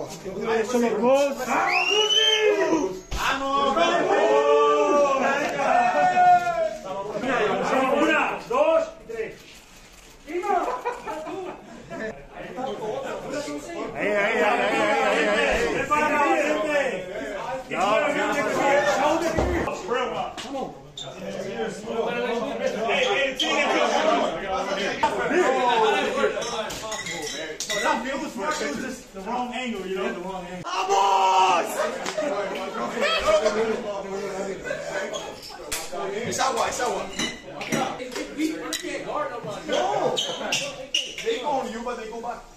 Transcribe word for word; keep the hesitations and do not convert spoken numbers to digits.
Eso los dos. ¡Vamos, Lucy! ¡Vamos! ¡Vamos! Una, dos y tres. Ahí, ahí, ahí, ahí, ahí, ahí. ¡Prepara, gente! Come on. Hey, hey, it was smart, it was just the wrong angle, you know? The wrong angle. ¡Vamos! Es agua, es agua. No! They go on you, but they go back.